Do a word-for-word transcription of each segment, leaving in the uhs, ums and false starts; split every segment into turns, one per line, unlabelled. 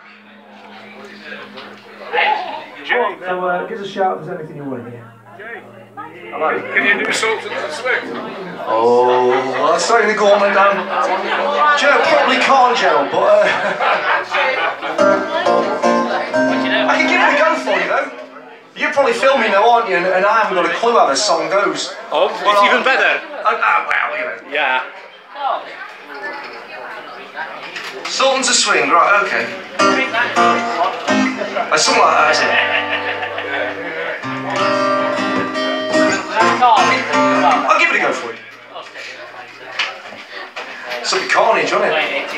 So uh, give us a shout if there's anything you want to hear.
Hello. Can you do Sultans and Swift?
Oh, well, that's throwing the gauntlet down. Joe probably can't, Joe, but uh, I can give it a go for you, though. You're probably filming now, aren't you? And, and I haven't got a clue how this song goes.
Oh,
well,
it's even better.
Uh, uh, well, you know.
Yeah.
Sultans of Swing, right? Okay. Uh, something like that, isn't it? I'll give it a go for you. It's a bit carnage, isn't it?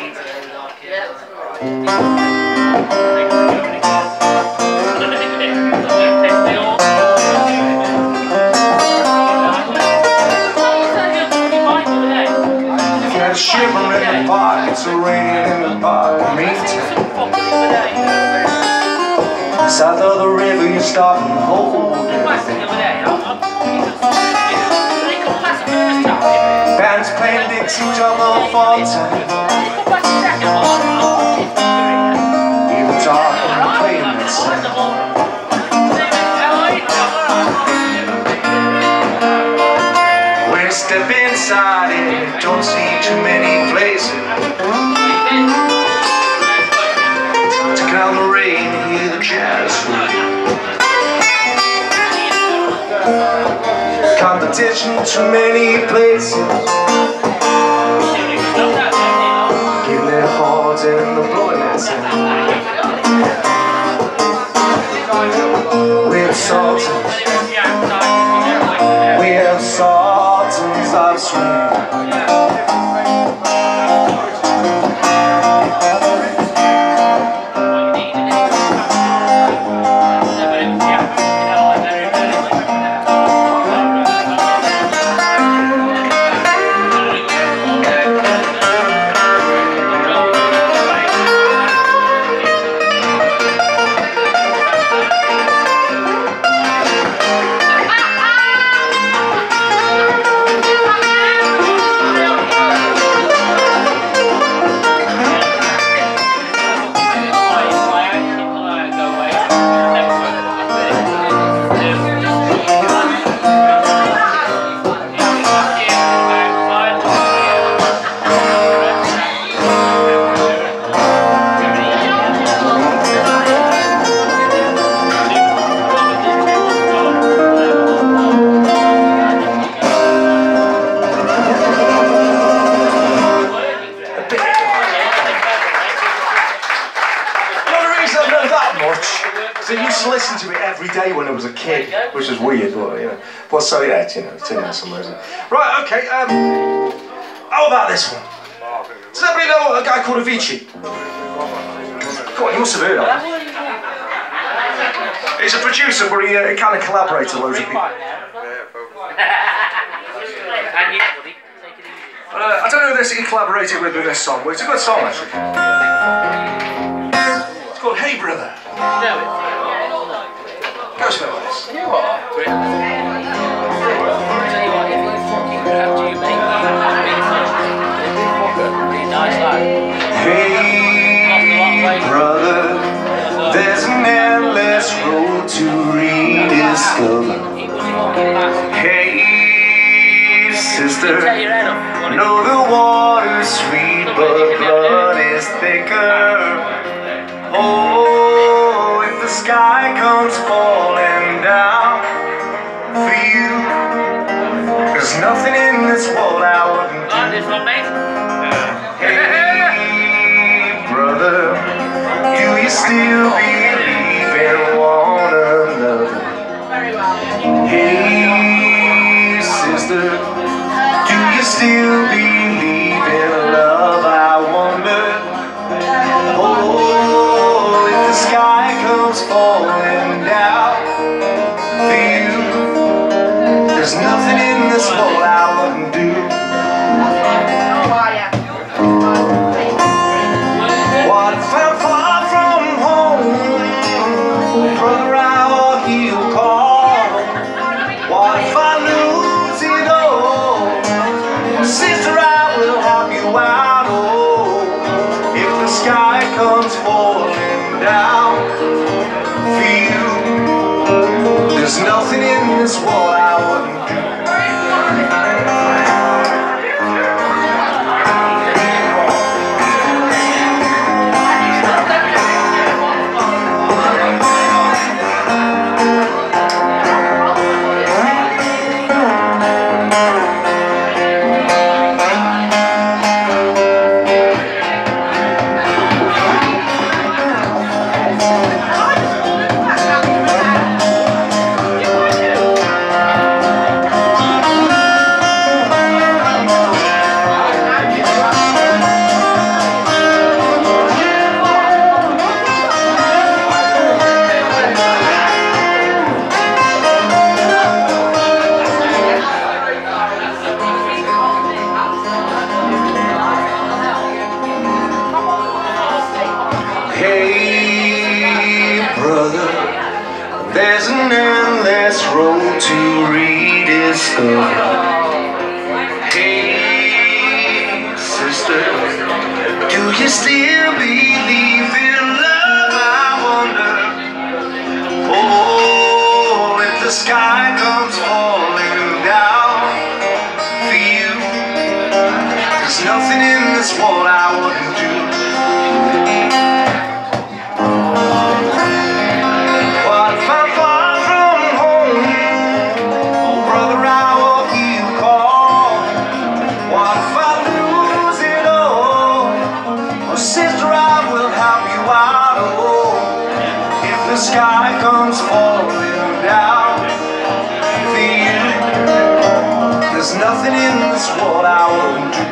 Got a shiver in the park, it's a raining in the park, meantime. South of the river, you stop and hold everything. Bands playing Dixie Trouble for time. In the dark, and playing that sound. When you step inside it, don't see too many places to count the rain and hear the jazz. Competition, too many places. Give their hearts in the blowing that sound. We're sultans. We're sultans of swing. So I used to listen to it every day when I was a kid, which was weird, but you know. But so yeah, it's, you know, it's in there somewhere, isn't it? Right, okay. Um, how about this one? Does anybody know a guy called Avicii? Come on, you must have heard of him. He's a producer, but he, uh, he kind of collaborates with loads of people. Uh, I don't know who this he collaborated with with this song, but it's a good song actually. It's called Hey Brother. Go smell this.
You are.
Hey brother, there's an endless road to rediscover. Hey sister, know the water's sweet but blood is thicker. Oh, if the sky comes falling down for you, there's nothing in this world I wouldn't do. Hey brother, do you still believe in one another? Hey sister, do you still believe in love, I wonder? Oh, if the sky comes falling down for you, there's nothing in this world I wouldn't do. What if I'm far from home down for you. There's nothing in this world I wouldn't do. There's an endless road to rediscover. Hey, sister, do you still believe in love? I wonder. Oh, if the sky comes falling down for you, there's nothing in this world I wouldn't do. The sky comes falling down for you. There's nothing in this world I wouldn't do.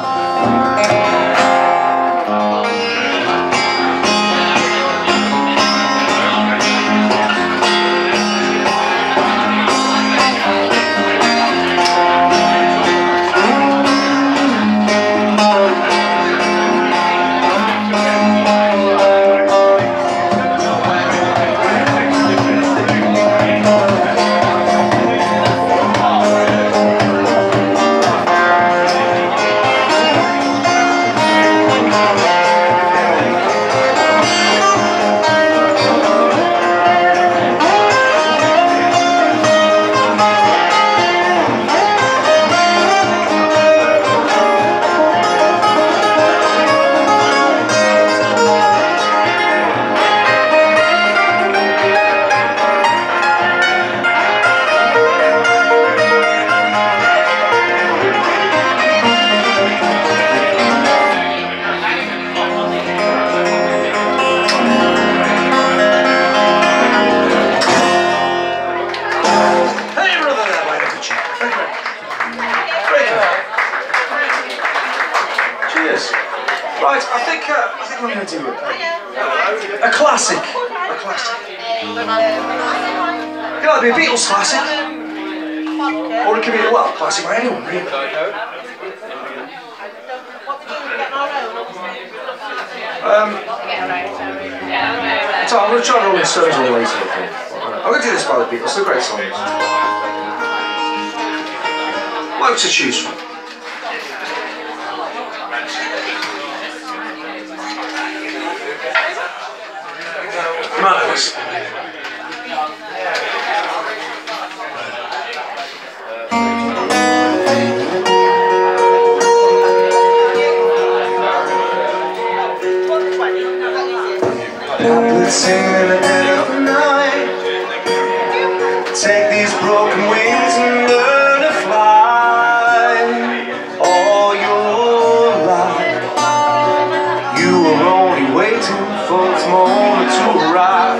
Right, I think uh, I think we're going to do it. A classic. A classic. It could either be a Beatles classic, or it could be, well, a classic by anyone, really. Um, so I'm going to try to roll in Stones all the way to the thing. I'm going to do this by the Beatles, they're great songs. Loads to choose from. Matters. Let's sing in the dead of night. Take these broken wings and learn to fly. All your life, you were only waiting for this moment to arrive.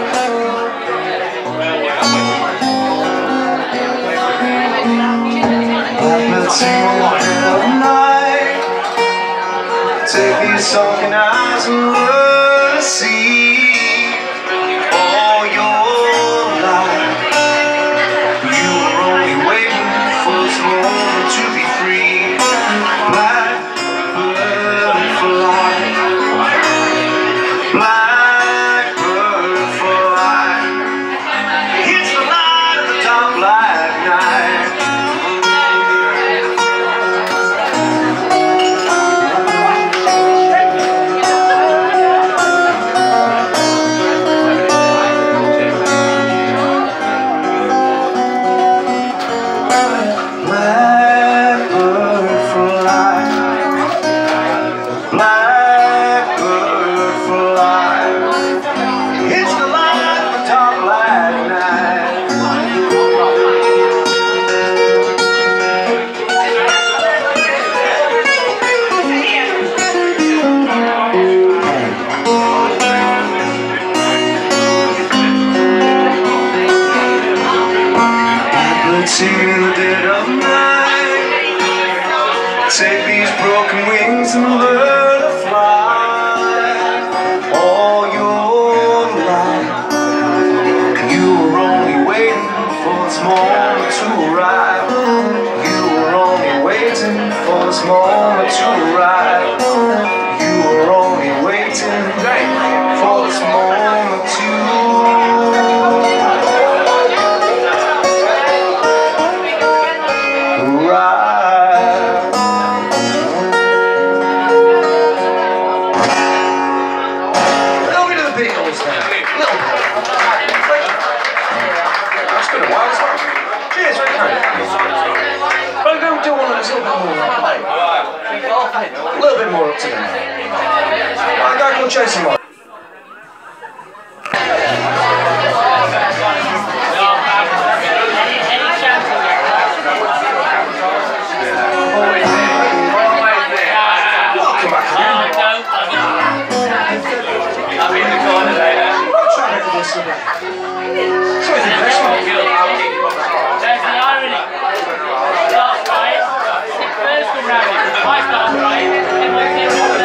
Let's sing in the dead of night. Take these sunken eyes and learn to see. Beatles then. A little bit. That's been a while as well. Cheers, very kind. Well, go do one that's a little bit more like, a little bit more up to date. A guy called Jason White. Welcome back again.
I'm in the corner later.
I'll try and make this a bit. So I think this one.
There's the irony. Start right. First come round it. I start right. Then we'll see what's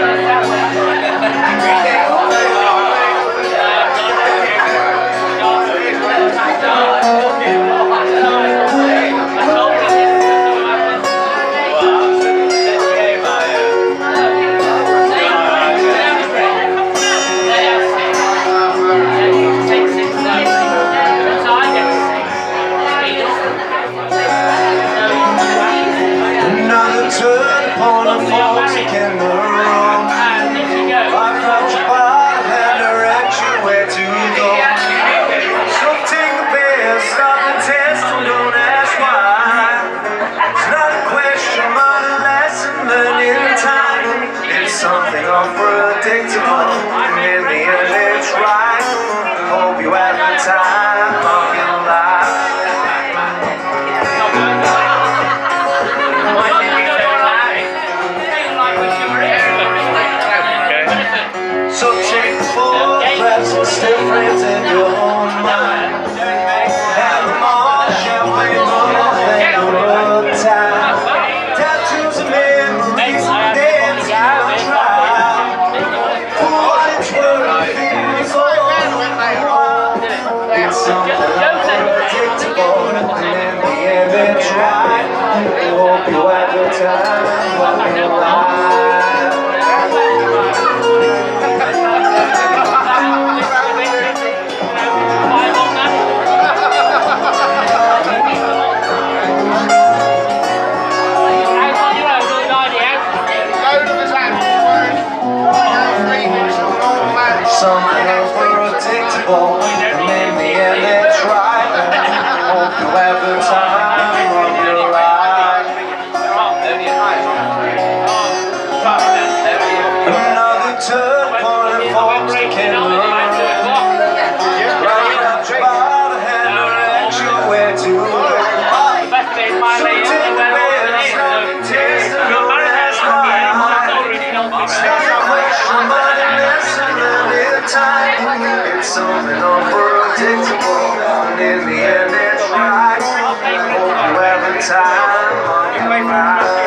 unpredictable, and in the end it's right. Hope you have the time of your life. So take four breaths and still frames in your own mind. Have them all, champagne all the time. Tattoos and memories, dance you try. It's something unpredictable, and in the end it's right. I hope you have the time of your life. Something unpredictable, and in the end it's right. Hope you have the time of your life. Another turn point and forks to kindle. Right up by the hand, direction where to go. So take the best, not taste the last night. It's not a question, but a lesson learned in time. It's something unpredictable, and in the end it's right. Hope you have the time of your life.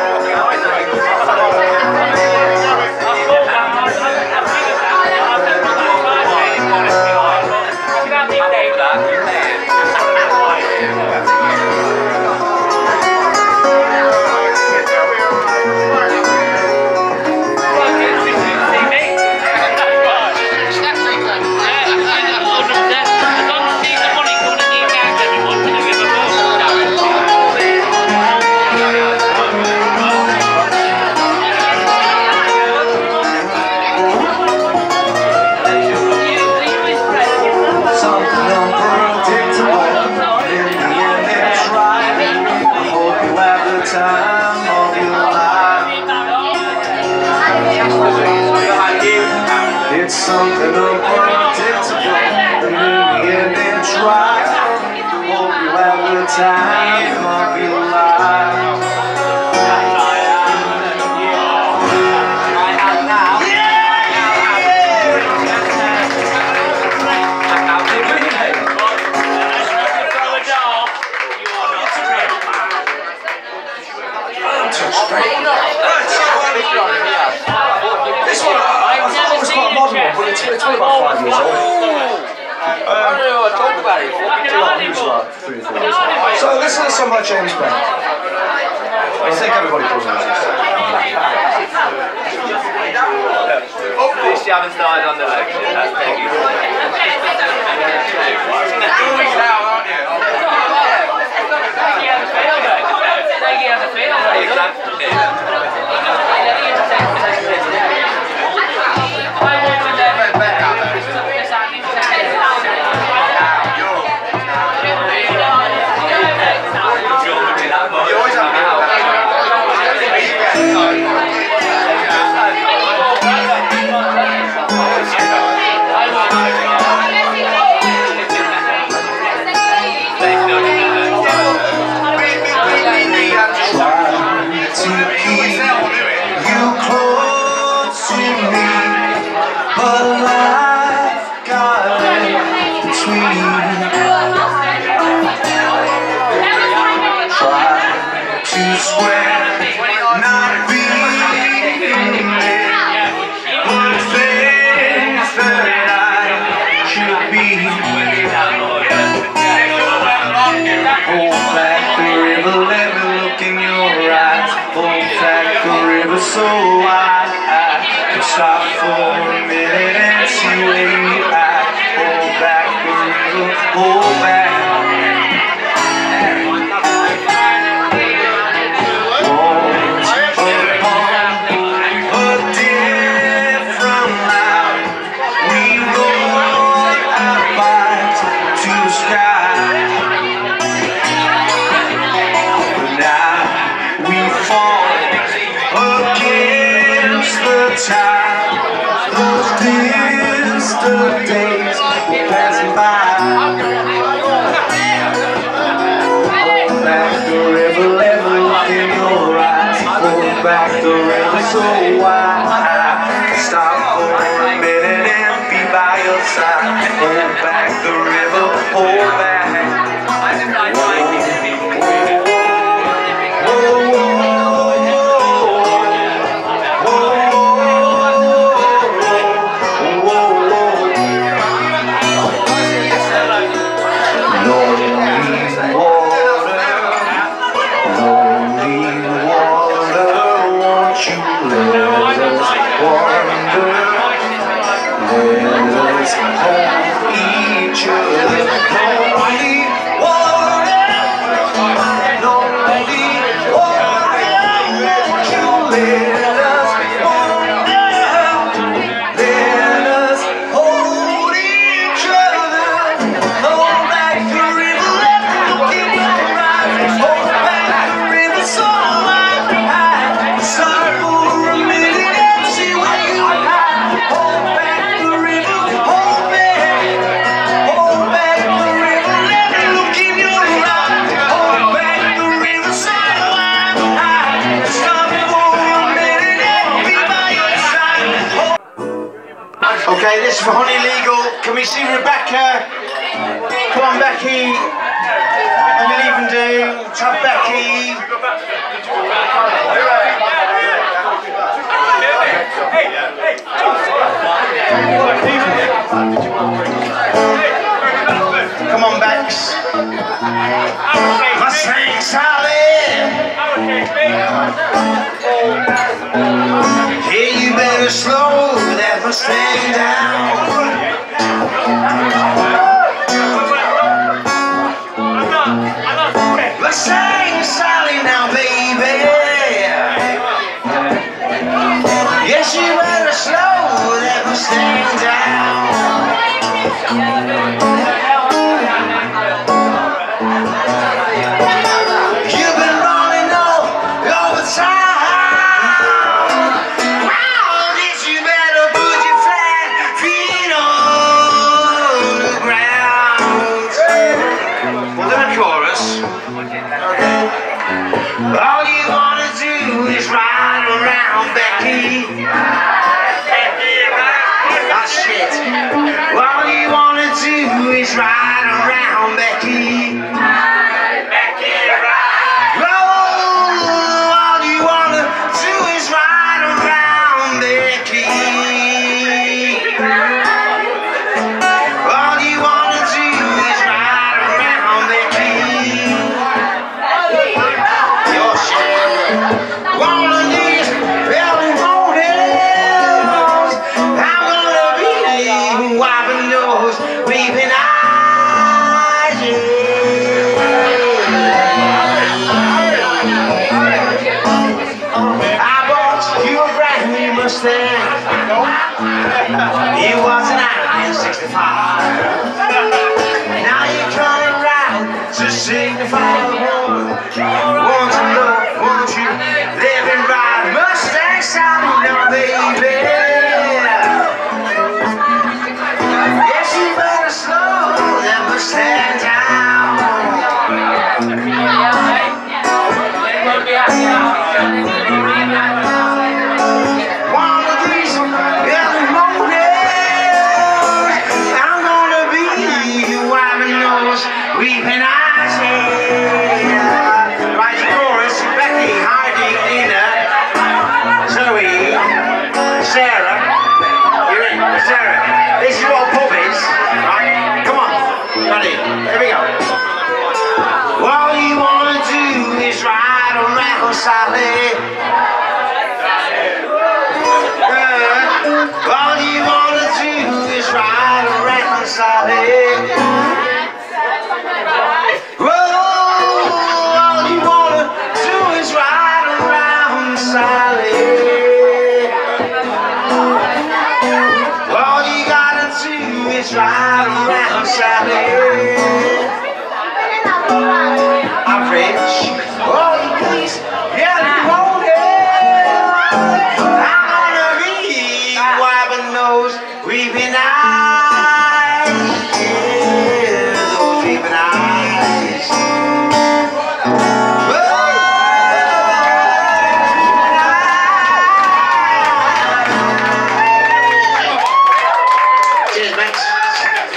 Time of your life. It's something unpredictable, and in the end it's right. Hope you have the time of your life. This one, I, I thought it was quite a modern one, but it's, it's only about five years old. Um, so this is a song by James Brown. I think everybody calls it.
At least you haven't started on the lecture, that's Peggy.
Always now, aren't you?
Peggy has a field day. Peggy has a field day. I want to
Hold back the river, let me look in your eyes. Hold back the river so wide I can stop for a minute and see where you at. Hold back the river, hold back. Those distant days passing by. Hold back the river, let me look in your eyes. Hold back the river so wide. Stop for a minute and be by your side. Hold back the river, hold back. Okay, this is for Honey Legal. Can we see Rebecca? Come on, Becky. And we'll even do Tab Becky. Come on, Bex. Mustang Sally. Hey, you better slow that Mustang down. Mustang Sally now, baby. Yes, you better slow that Mustang down. You've been running all over town. Wow, yes, you better put your flat feet on the ground. Well, then a chorus. All you wanna do is ride around, Becky. Oh shit. All you wanna do is ride around, Becky. Becky, ride. Oh, all you wanna do is ride around, Becky. All you wanna do is ride around, Becky. Your shit. One of these early mornings, I'm gonna be wiping those weeping eyes. I bought you a brand new Mustang. It was an nineteen sixty-five. Now you're coming round to signify the war. Want to know, won't you live and ride Mustang Sally now, baby? Yes, you better slow that Mustang down. One of these early mornings, I'm gonna be
Sally. Whoa, all you wanna do is ride around, Sally. All you gotta do is ride around, Sally. I'm rich, oh please, yeah, you want it. I'm gonna be wiping those weeping eyes, yeah, those weeping eyes. Oh, weeping eyes. Cheers, mates.